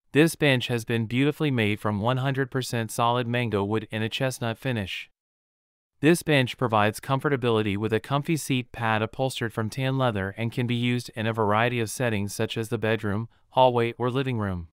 This bench has been beautifully made from 100% solid mango wood in a chestnut finish. This bench provides comfortability with a comfy seat pad upholstered from tan leather and can be used in a variety of settings such as the bedroom, hallway, or living room.